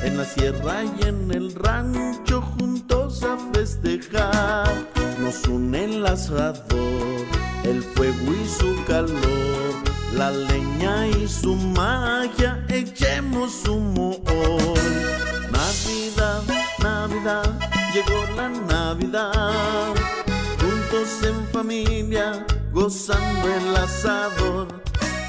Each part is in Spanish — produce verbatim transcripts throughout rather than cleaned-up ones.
en la sierra y en el rancho juntos a festejar. Nos une el asador, el fuego y su calor, la leña y su magia, echemos humo hoy. Navidad, Navidad, llegó la Navidad, juntos en familia, gozando el asador.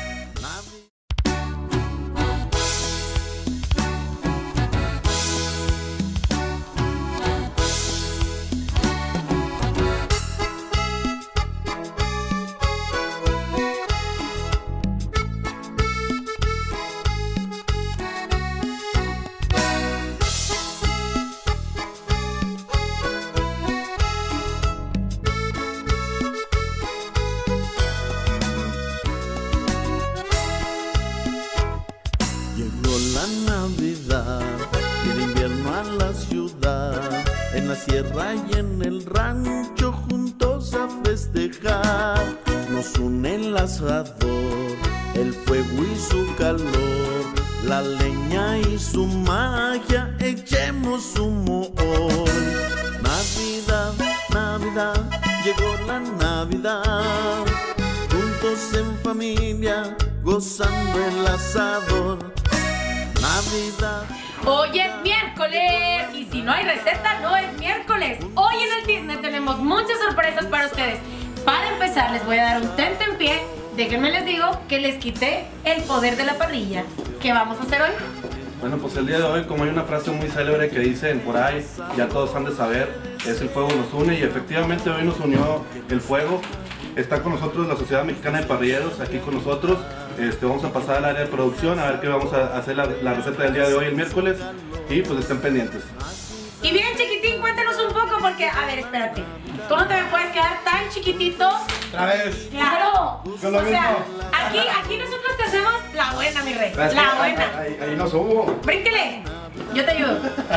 Llegó la Navidad y el invierno a la ciudad, en la sierra y en el rancho juntos a festejar. Nos une el asador, el fuego y su calor, la leña y su magia, echemos humo hoy. Navidad, Navidad, llegó la Navidad, juntos en familia, gozando el asador. Navidad. Hoy es miércoles y si no hay receta no es miércoles. Hoy en el Disney tenemos muchas sorpresas para ustedes. Para empezar les voy a dar un tentempié. Déjenme les digo que les quité el poder de la parrilla. ¿Qué vamos a hacer hoy? Bueno, pues el día de hoy, como hay una frase muy célebre que dicen por ahí, ya todos han de saber, es el fuego nos une, y efectivamente hoy nos unió el fuego. Está con nosotros la Sociedad Mexicana de Parrilleros, aquí con nosotros. Este, vamos a pasar al área de producción a ver qué vamos a hacer la, la receta del día de hoy, el miércoles, y pues estén pendientes. Y bien, chiquitín, cuéntanos un poco porque, a ver, espérate, tú no te me puedes quedar tan chiquitito. ¿Otra vez? Claro. Yo lo O sea, mismo. aquí, aquí nosotros te hacemos la buena, mi rey, Es la que buena. Ahí, ahí no subo. Brínquele, yo te ayudo.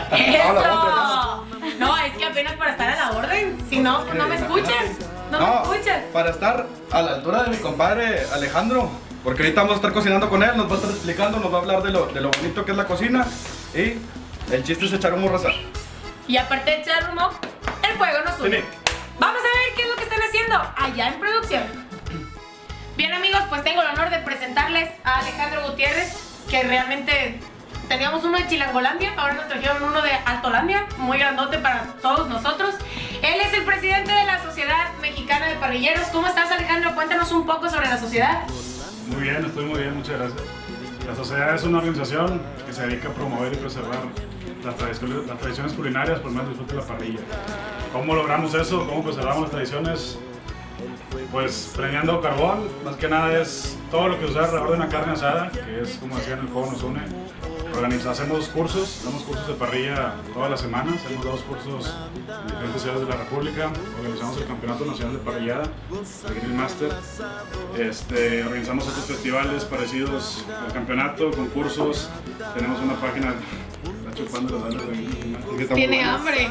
¡Eso! No, es que apenas para estar a la orden, si no, pues no me escuchas. No, me escuchas. Para estar a la altura de mi compadre Alejandro, porque ahorita vamos a estar cocinando con él, nos va a estar explicando, nos va a hablar de lo, de lo bonito que es la cocina, y el chiste es echar humo, raza. Y aparte de echar humo, el fuego nos une. Sí. Vamos a ver qué es lo que están haciendo allá en producción. Bien, amigos, pues tengo el honor de presentarles a Alejandro Gutiérrez, que realmente teníamos uno de Chilangolandia, ahora nos trajeron uno de Altolandia, muy grandote para todos nosotros. Él es el presidente de la Sociedad Mexicana de Parrilleros. ¿Cómo estás, Alejandro? Cuéntanos un poco sobre la sociedad. Muy bien, estoy muy bien, muchas gracias. La sociedad es una organización que se dedica a promover y preservar las tradiciones, las tradiciones culinarias por medio del disfrute de la parrilla. ¿Cómo logramos eso? ¿Cómo preservamos las tradiciones? Pues premiando carbón, más que nada es todo lo que usar alrededor de una carne asada, que es, como decían, el fuego nos une. Organizamos, hacemos cursos, damos cursos de parrilla todas las semanas, hacemos dos cursos en diferentes ciudades de la República, organizamos el Campeonato Nacional de Parrillada, el Grill Master, este, organizamos otros festivales parecidos al campeonato, concursos, tenemos una página, está chupando los dedos, Tiene hambre.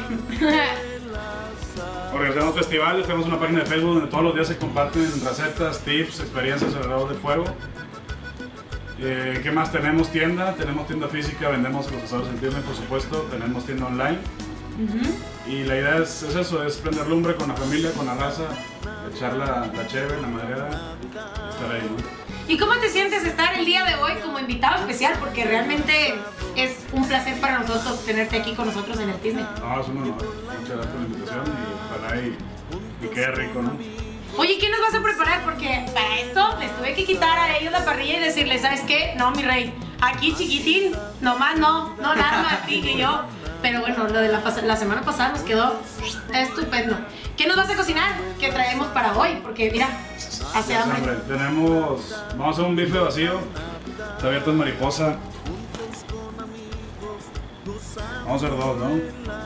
Organizamos festivales, tenemos una página de Facebook donde todos los días se comparten recetas, tips, experiencias alrededor del fuego. Eh, ¿Qué más? Tenemos tienda, tenemos tienda física, vendemos los asados en tienda, por supuesto, tenemos tienda online. Uh-huh. Y la idea es, es eso, es prender lumbre con la familia, con la raza, echar la, la cheve, la madera, estar ahí, ¿no? ¿Y cómo te sientes estar el día de hoy como invitado especial? Porque realmente es un placer para nosotros tenerte aquí con nosotros en el Disney. No, es un honor. Muchas gracias por la invitación y ojalá y, y quede rico, ¿no? Oye, ¿qué nos vas a preparar? Porque para esto les tuve que quitar a ellos la parrilla y decirles, ¿sabes qué? No, mi rey, aquí chiquitín, nomás no, no nada más ti que yo. Pero bueno, lo de la, la semana pasada nos quedó estupendo. ¿Qué nos vas a cocinar? ¿Qué traemos para hoy? Porque mira, hace hambre. hambre. Tenemos, vamos a hacer un bife vacío, está abierto en mariposa. Vamos a hacer dos, ¿no?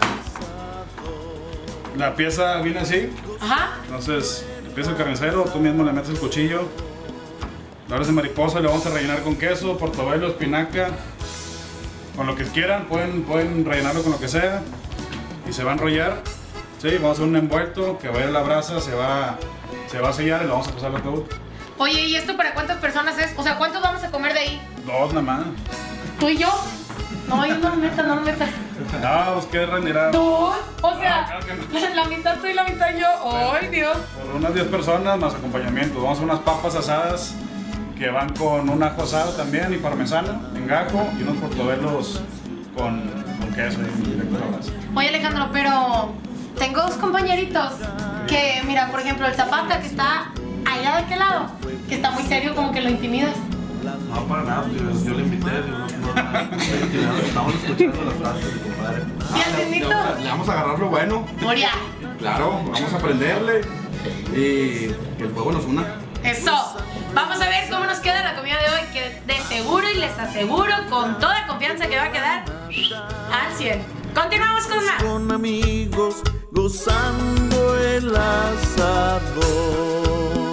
La pieza viene así. Ajá. Entonces, empieza el carnicero, tú mismo le metes el cuchillo. La abres de mariposa y le vamos a rellenar con queso, portobelo, espinaca, con lo que quieran, pueden, pueden rellenarlo con lo que sea y se va a enrollar. Sí, vamos a hacer un envuelto que vaya a la brasa, se va, se va a sellar y lo vamos a pasar al ataúd. Oye, ¿y esto para cuántas personas es? O sea, ¿cuántos vamos a comer de ahí? Dos nada más. ¿Tú y yo? No, yo no, metas, no lo metas. No, pues qué rendirá. Dos, o sea, No, claro que no. la mitad tú y la mitad yo. ¡Ay, Dios! Por unas diez personas más acompañamiento. Vamos a hacer unas papas asadas que van con un ajo asado también y parmesano en gajo y unos portobelos con, con queso y directo a la brasa. Oye, Alejandro, pero tengo dos compañeritos que, mira, por ejemplo, el Zapata que está allá de aquel lado, que está muy serio, como que lo intimidas. No, para nada, yo, yo le invité, yo no, no, no, estoy intimidado, estamos escuchando las frases de mi compadre. ¿Y al Le Tendito? vamos, a, le vamos a agarrar lo bueno. Moria. Claro, vamos a aprenderle. Y que el fuego nos una. Eso. Vamos a ver cómo nos queda la comida de hoy, que de seguro y les aseguro con toda confianza que va a quedar al cien. Continuamos con más. Con amigos gozando el asador.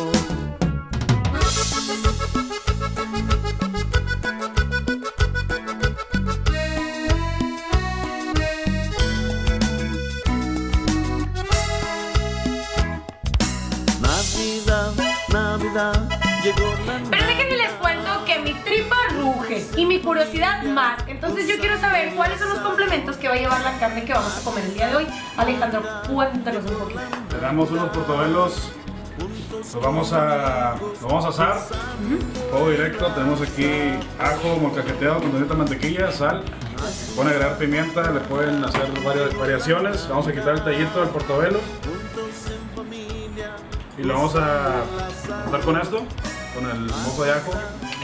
Navidad, Navidad, llegó la Pero déjenme les cuento que mi tripa ruge y mi curiosidad más. Entonces yo quiero saber cuáles son los complementos que va a llevar la carne que vamos a comer el día de hoy. Alejandro, cuéntanos un poquito. Tenemos unos portobelos, los vamos a, los vamos a asar, fuego directo. Tenemos aquí ajo molcajeteado con tantita mantequilla, sal. Pueden agregar pimienta, le pueden hacer varias variaciones. Vamos a quitar el tallito del portobelo y lo vamos a juntar con esto, con el mojo de ajo.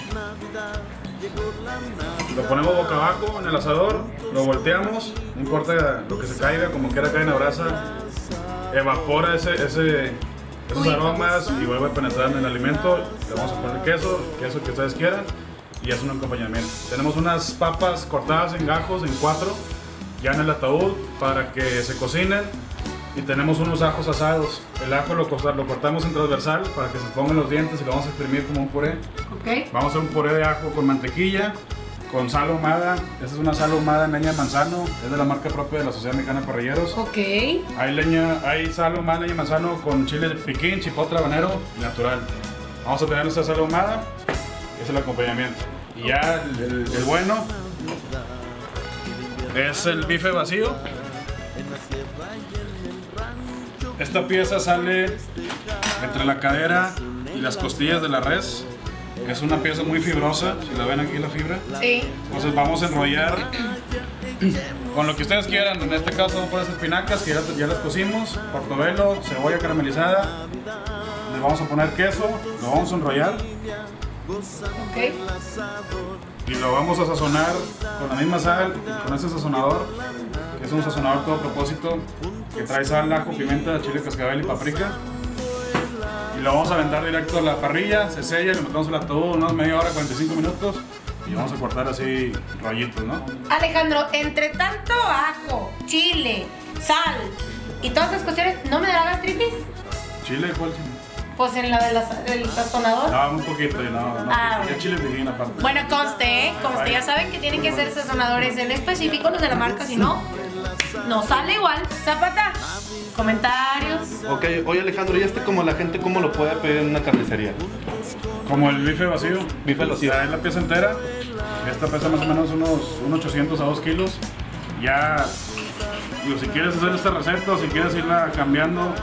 Lo ponemos boca abajo en el asador, lo volteamos, no importa lo que se caiga, como quiera caer en la brasa, evapora ese, ese, esos aromas y vuelve a penetrar en el alimento. Le vamos a poner queso, queso que ustedes quieran, y es un acompañamiento. Tenemos unas papas cortadas en gajos, en cuatro, ya en el ataúd para que se cocinen. Y tenemos unos ajos asados. El ajo lo, lo cortamos en transversal para que se pongan los dientes y lo vamos a exprimir como un puré. Ok. Vamos a hacer un puré de ajo con mantequilla, con sal ahumada. Esta es una sal ahumada en leña de manzano, es de la marca propia de la Sociedad Mexicana de Parrilleros. Ok. Hay leña, hay sal ahumada en leña de manzano con chile piquín, chipotle habanero y natural. Vamos a tener esta sal ahumada, es el acompañamiento. Y ya el, el, el bueno es el bife vacío. Esta pieza sale entre la cadera y las costillas de la res. Es una pieza muy fibrosa, si la ven aquí la fibra. Sí. Entonces vamos a enrollar con lo que ustedes quieran. En este caso vamos a poner espinacas que ya, ya las cocimos, portobelo, cebolla caramelizada. Le vamos a poner queso, lo vamos a enrollar Ok. y lo vamos a sazonar con la misma sal, con ese sazonador, que es un sazonador todo propósito, que trae sal, ajo, pimienta, chile, cascabel y paprika. Y lo vamos a aventar directo a la parrilla, se sella, le metemos el ataúd unos media hora, cuarenta y cinco minutos y vamos a cortar así rollitos, ¿no? Alejandro, entre tanto ajo, chile, sal y todas esas cuestiones, ¿no me dará gastritis? ¿Chile? ¿Cuál chile? Pues en la de la- del sazonador. No, un poquito, no, no. Ah, ya bueno. chile piquín aparte. Bueno, conste, ¿eh? Conste, ya saben que tienen que ser sazonadores en específico los de la marca, si no, no sale igual. Zapata, comentarios. Ok, oye Alejandro, ¿y este como la gente cómo lo puede pedir en una carnicería? Como el bife vacío. Bife vacío. Es la pieza entera. Esta pesa más o menos unos, unos ochocientos a dos kilos. Ya, digo, si quieres hacer esta receta o si quieres irla cambiando,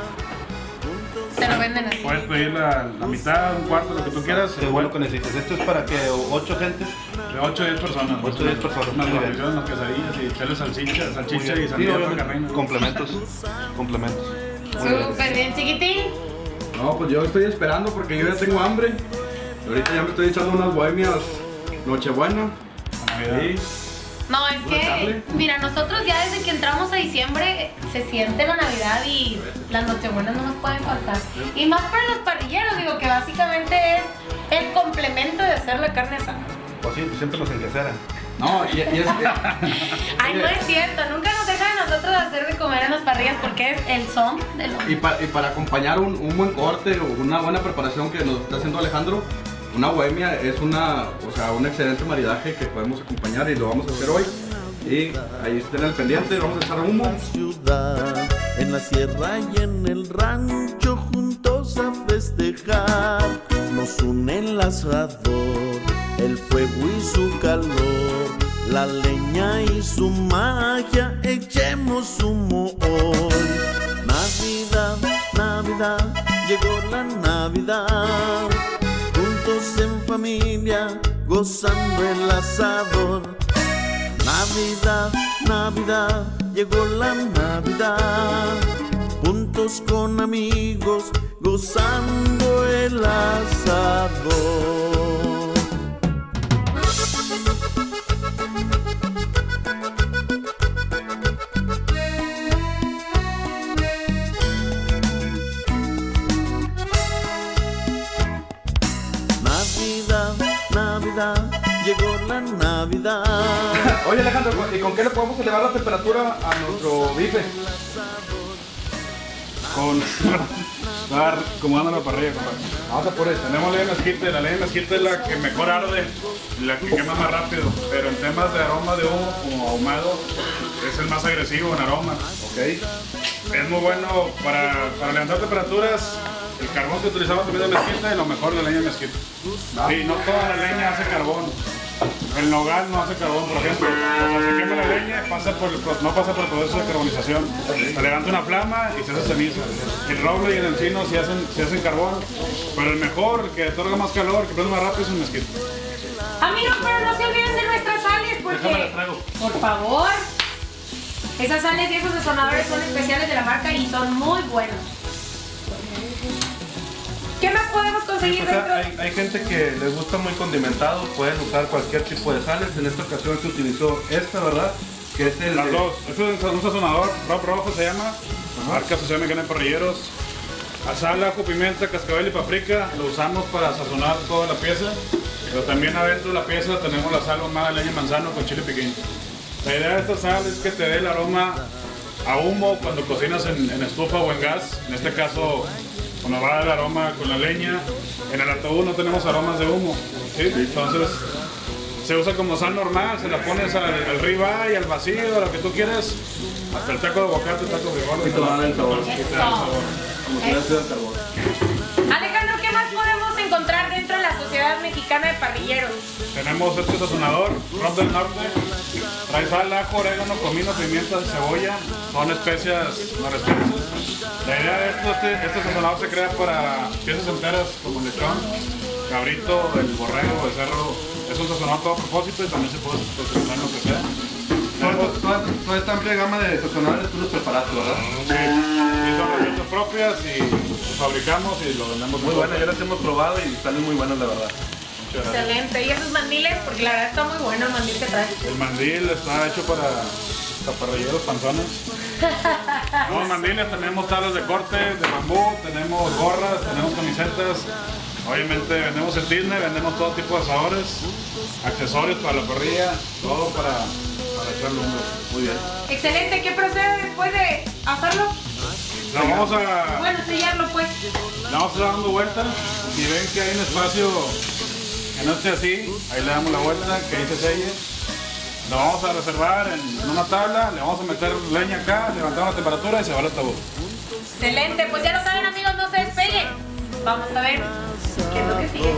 Te lo venden así. puedes pedir la, la mitad, un cuarto, lo que tú quieras. Qué bueno que necesites. Esto es para que ocho gentes. De ocho a diez personas. ocho a diez personas, Unas muy bien. guarniciones, unas quesadillas y echarle salchicha, salchicha y Sí, sandía para obviamente, carrina. complementos. Complementos. Muy bien. Súper bien, chiquitín. No, pues yo estoy esperando porque yo ya tengo hambre. Y ahorita ya me estoy echando unas bohemias Nochebuena. Navidad. Sí. No, es que, mira, nosotros ya desde que entramos a diciembre se siente la Navidad y las Nochebuenas no nos pueden faltar. Y más para los parrilleros, digo que básicamente es el complemento de hacer la carne asada. Pues sí, siempre nos encaseran. No, y, y es que. Ay, no es cierto, nunca nos dejan a nosotros hacer de comer en las parrillas porque es el son del hombre. Y para, y para acompañar un, un buen corte o una buena preparación que nos está haciendo Alejandro, una bohemia es una, o sea, un excelente maridaje que podemos acompañar y lo vamos a hacer hoy. Y ahí estén al pendiente, vamos a echar humo. Ciudad, en la sierra y en el rancho juntos a festejar. Nos une el asador, el fuego y su calor, la leña y su magia, echemos humo hoy. Navidad, Navidad, llegó la Navidad, juntos en familia, gozando el asador. Navidad, Navidad, llegó la Navidad, juntos con amigos, gozando el asador. Navidad, Navidad, llegó la Navidad. Oye Alejandro, ¿y con qué le podemos elevar la temperatura a nuestro bife? Con estar acomodando la parrilla, compadre. Vamos a por eso. Tenemos leña de mezquite, la leña de mezquite es la que mejor arde, la que quema más rápido, pero en temas de aroma de humo, como ahumado, es el más agresivo en aroma. Ok. Es muy bueno para, para levantar temperaturas. El carbón que utilizamos también de mezquite, lo mejor de la leña de mezquite. Sí, no toda la leña hace carbón. El nogal no hace carbón, por ejemplo. O sea, se quema la leña, pasa por el, no pasa por el proceso de carbonización. Se levanta una flama y se hace ceniza. El roble y el encino sí hacen, sí hacen carbón, pero el mejor, el que otorga más calor, que prende más rápido, es el mezquite. Amigos, pero no se olviden de nuestras sales Déjame porque, las traigo. por favor, esas sales y esos sazonadores son especiales de la marca y son muy buenos. ¿Qué más podemos conseguir O sea, dentro? hay, hay gente que les gusta muy condimentado, pueden usar cualquier tipo de sales. En esta ocasión se utilizó esta, ¿verdad? Que es el Las de- dos. Este es un sazonador, Rob Rojo se llama, marca Asociación Mexicana de Parrilleros. A sal, ajo, pimienta, cascabel y paprika lo usamos para sazonar toda la pieza, pero también adentro de la pieza tenemos la sal ahumada de leña de manzano con chile piquín. La idea de esta sal es que te dé el aroma a humo cuando cocinas en, en estufa o en gas. En este caso, cuando va el aroma con la leña, en el ataúd no tenemos aromas de humo, ¿sí? Entonces se usa como sal normal, se la pones al, al ribeye, al vacío, a lo que tú quieras, hasta el taco de aguacate, el taco de frijol. Y te va a dar el sabor. Y te da el sabor. como que hace el carbón. Alejandro, ¿qué más podemos encontrar dentro de la Sociedad Mexicana de Parrilleros? Tenemos este sazonador, Rob del Norte, trae sal, ajo, orégano, comino, pimienta, cebolla, son especias norespenses. La idea de esto, este, este sazonador se crea para piezas enteras como el lechón, cabrito, el borrego, el cerro. Es un sazonador todo a propósito y también se puede utilizar lo que sea. Toda, toda- toda esta amplia gama de sazonadores tú los preparaste, ¿verdad? Sí, y son recetas propias y los fabricamos y lo vendemos Muy buenas, ya las hemos probado y salen muy buenas, la verdad. Muchas gracias. Excelente. ¿Y esos mandiles? Porque la verdad está muy bueno el mandil que trae. El mandil está hecho para taparrilleros panzones. No, mandiles, tenemos tablas de corte, de bambú, tenemos gorras, tenemos camisetas. Obviamente vendemos el cisne, vendemos todo tipo de sabores, accesorios para la parrilla, todo para, para echar lumbre. Muy bien. Excelente. ¿Qué procede después de hacerlo? La vamos a, Bueno, sellarlo pues. la vamos a estar dando vuelta. Si ven que hay un espacio que no esté así, ahí le damos la vuelta, que ahí se selle. Lo vamos a reservar en, en una tabla, le vamos a meter leña acá, levantamos la temperatura y se va al ataúd. Excelente. Pues ya lo saben, amigos, no se despeguen. Vamos a ver qué es lo que sigue.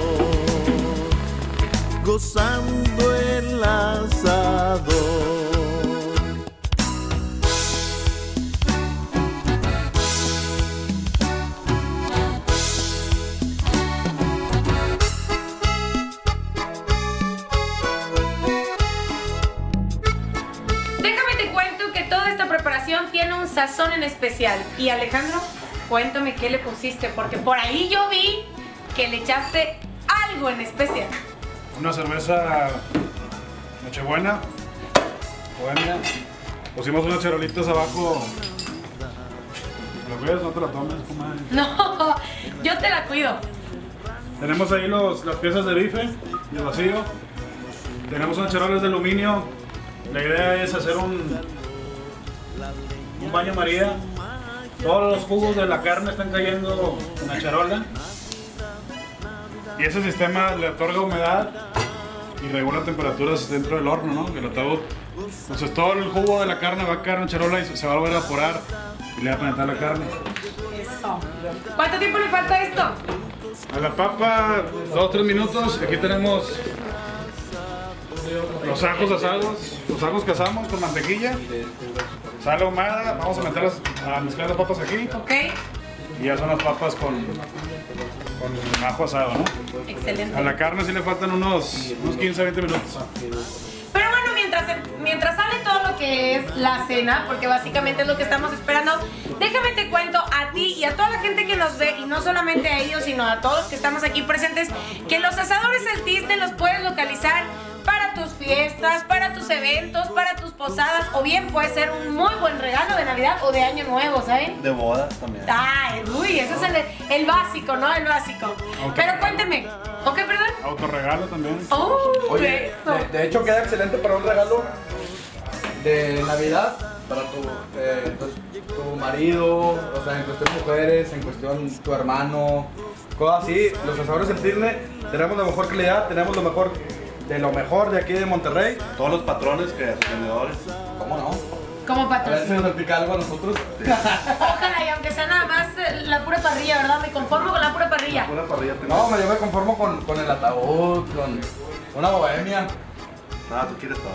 Gozando el asador. Déjame te cuento que toda esta preparación tiene un sazón en especial. Y Alejandro, cuéntame qué le pusiste, porque por ahí yo vi que le echaste algo en especial. Una cerveza Nochebuena, Bohemia. Pusimos unas charolitas abajo. ¿Lo ves? No te la tomes, comadre. No, yo te la cuido. Tenemos ahí los, las piezas de bife y el vacío. Tenemos unas charolas de aluminio. La idea es hacer un, un baño María. Todos los jugos de la carne están cayendo en la charola. Y ese sistema le otorga humedad y regula temperaturas dentro del horno, ¿no? Del ataúd. Entonces todo el jugo de la carne va a caer en la charola y se va a volver a evaporar y le va a penetrar la carne. Eso. ¿Cuánto tiempo le falta a esto? A la papa, dos o tres minutos. Aquí tenemos los ajos asados, los ajos que asamos con mantequilla, sal ahumada, vamos a meter las, a mezclar las papas aquí. Ok. Y ya son las papas con, con ajo asado, ¿no? Excelente. A la carne sí le faltan unos, unos quince a veinte minutos. Pero bueno, mientras, mientras sale todo lo que es la cena, porque básicamente es lo que estamos esperando, déjame te cuento a ti y a toda la gente que nos ve, y no solamente a ellos, sino a todos los que estamos aquí presentes, que los asadores El Tizne los puedes localizar para tus fiestas, para tus eventos, para tus posadas, o bien puede ser un muy buen regalo de Navidad o de Año Nuevo, ¿saben? De bodas también. Ay, uy, ese es el, el básico, ¿no? El básico. Pero cuénteme. ¿Ok, perdón? Autorregalo también. Oh, Oye, eso. de, de hecho queda excelente para un regalo de Navidad para tu, eh, tu, tu marido, o sea, en cuestión mujeres, en cuestión tu hermano, cosas así. Los asadores del Tizne tenemos la mejor calidad, tenemos lo mejor de lo mejor de aquí de Monterrey. Todos los patrones que sus vendedores. ¿Cómo no? Como A ver si patrocinio. nos salpica algo a nosotros. Ojalá, y aunque sea nada más eh, la pura parrilla, ¿verdad? Me conformo con la pura parrilla. Una parrilla tenemos. No, yo me conformo con, con el ataúd, con una bohemia. No, tú quieres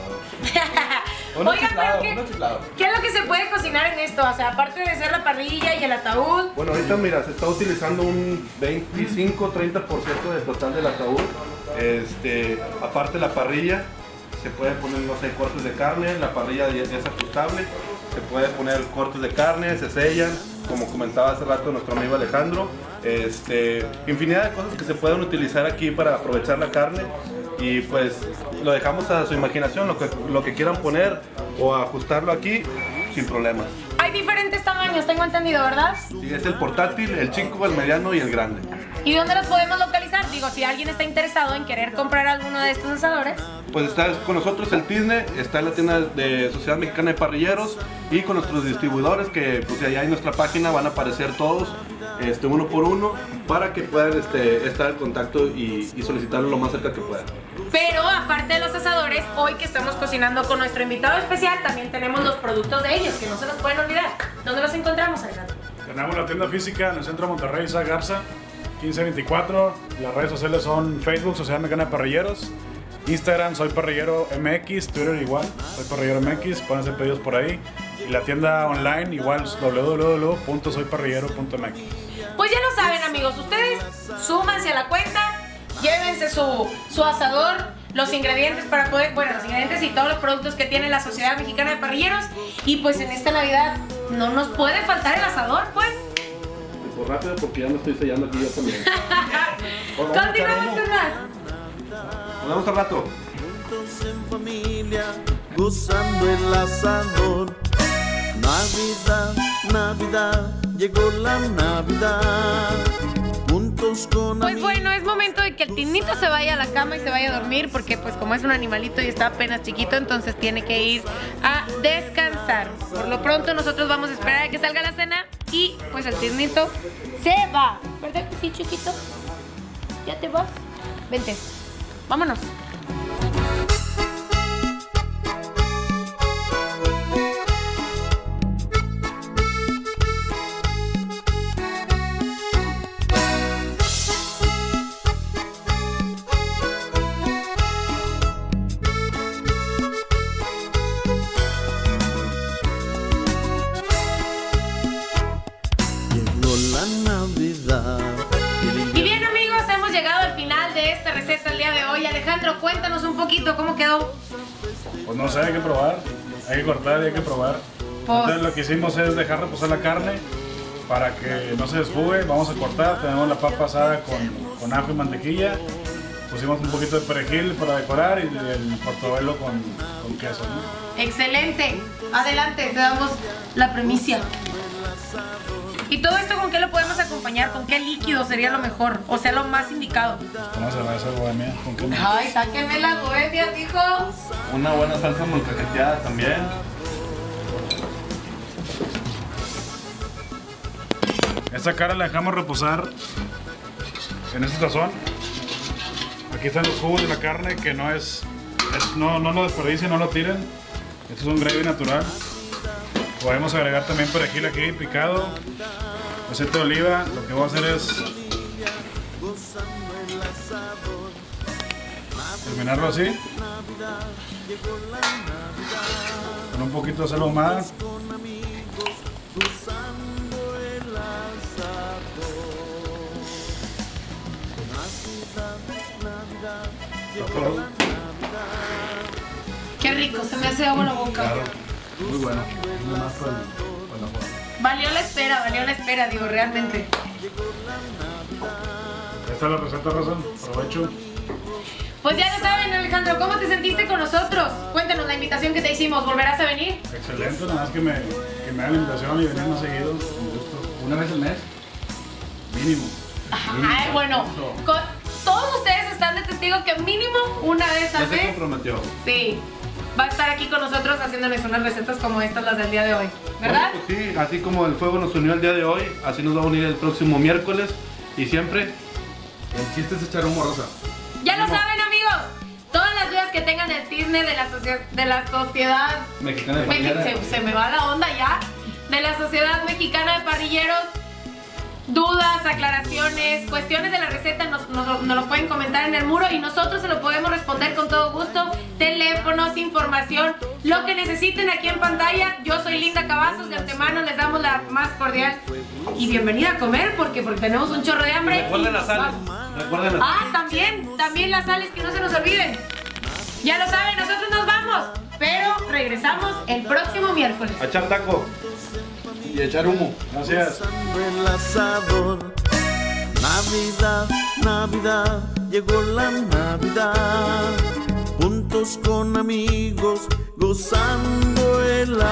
todo. Uno Oigan, chiflado, pero uno ¿qué, chiflado. ¿qué es lo que se puede cocinar en esto? O sea, aparte de ser la parrilla y el ataúd. Bueno, ahorita mira, se está utilizando un veinticinco a treinta por ciento del total del ataúd. Este, aparte la parrilla, se puede poner, no sé, cortes de carne, la parrilla ya es ajustable, se puede poner cortes de carne, se sellan, como comentaba hace rato nuestro amigo Alejandro, este, infinidad de cosas que se pueden utilizar aquí para aprovechar la carne, y pues lo dejamos a su imaginación, lo que, lo que quieran poner o ajustarlo aquí sin problemas. Hay diferentes tamaños, tengo entendido, ¿verdad? Sí, es el portátil, el chico, el mediano y el grande. ¿Y dónde los podemos localizar? Digo, si alguien está interesado en querer comprar alguno de estos asadores. Pues está con nosotros el Tizne, está en la tienda de Sociedad Mexicana de Parrilleros y con nuestros distribuidores, que pues allá en nuestra página van a aparecer todos, este, uno por uno, para que puedan este, estar en contacto y, y solicitarlo lo más cerca que puedan. Pero aparte de los asadores, hoy que estamos cocinando con nuestro invitado especial, también tenemos los productos de ellos, que no se los pueden olvidar. ¿Dónde los encontramos, Alejandro? Tenemos la tienda física en el centro de Monterrey, Isaac Garza, quince veinticuatro. Las redes sociales son Facebook, Sociedad Mexicana de Parrilleros, Instagram, Soy Parrillero M X, Twitter igual, Soy Parrillero M X, pueden hacer pedidos por ahí. Y la tienda online igual, doble u doble u doble u punto soy parrillero punto m x. Pues ya lo saben, amigos, ustedes súmanse a la cuenta, llévense su, su asador, los ingredientes para poder, bueno, los ingredientes y todos los productos que tiene la Sociedad Mexicana de Parrilleros. Y pues en esta Navidad no nos puede faltar el asador, pues. Pues rápido, porque ya me estoy sellando aquí yo también. Continuamos con más. Nos vemos al rato. Juntos en familia, gozando el asador. Navidad, Navidad, llegó la Navidad. Juntos con Pues bueno, es momento de que el Tiznito se vaya a la cama y se vaya a dormir, porque pues como es un animalito y está apenas chiquito, entonces tiene que ir a descansar. Por lo pronto nosotros vamos a esperar a que salga la cena y pues el Tiznito se va. ¿Verdad que sí, chiquito? ¿Ya te vas? Vente, vámonos. llegó la Navidad. Y bien, amigos, hemos llegado al final de esta receta el día de hoy. Alejandro, cuéntanos un poquito cómo quedó. Pues no sé, hay que probar, hay que cortar y hay que probar. Pues- Entonces lo que hicimos es dejar reposar la carne para que no se desjugue. Vamos a cortar, tenemos la papa asada con, con ajo y mantequilla. Pusimos un poquito de perejil para decorar y el portobelo con, con queso, ¿no? Excelente. Adelante, te damos la premicia. ¿Y todo esto con qué lo podemos acompañar? ¿Con qué líquido sería lo mejor? O sea, lo más indicado. ¿Cómo se va esa bohemia? ¿Con qué más? Ay, sáquenme la bohemia, mijo. Una buena salsa molcajeteada también. Esta cara la dejamos reposar en este tazón. Aquí están los jugos de la carne, que no es, es no, no lo desperdicien, no lo tiren. Esto es un gravy natural. Podemos agregar también perejil aquí picado, aceite de oliva. Lo que voy a hacer es terminarlo así. Con un poquito de sal ahumada. Qué rico, se me hace agua en la boca. Claro. Muy bueno. Valió la espera, valió la espera, digo, realmente. Esta es la receta, Rosa. Aprovecho. Pues ya lo saben, Alejandro, ¿cómo te sentiste con nosotros? Cuéntanos la invitación que te hicimos, ¿volverás a venir? Excelente, nada más que me, que me hagan la invitación y venir más seguido. Con gusto. Una vez al mes. Mínimo. Ay, bueno, con, todos ustedes están de testigo que mínimo una vez Ya al se mes. comprometió. Sí, va a estar aquí con nosotros haciéndoles unas recetas como estas, las del día de hoy, ¿verdad? Bueno, pues sí, así como el fuego nos unió el día de hoy, así nos va a unir el próximo miércoles y siempre. El chiste es echar humo, Rosa. Ya lo saben, amigos. Todas las dudas que tengan del cisne de la, socie- de la sociedad Mexicana de Meji- parrillera. se, se me va la onda ya. De la Sociedad Mexicana de Parrilleros. Dudas, aclaraciones, cuestiones de la receta nos, nos, nos lo pueden comentar en el muro y nosotros se lo podemos responder con todo gusto. Teléfonos, información, lo que necesiten aquí en pantalla. Yo soy Linda Cavazos, de antemano les damos la más cordial y bienvenida a comer porque, porque tenemos un chorro de hambre. Recuerden y las sales. vamos. Recuerden las Ah, también, también las sales, que no se nos olviden. Ya lo saben, nosotros nos vamos, pero regresamos el próximo miércoles. A echar taco. Y echar humo. Gracias. El asador. Navidad, Navidad, llegó la Navidad. Juntos con amigos, gozando el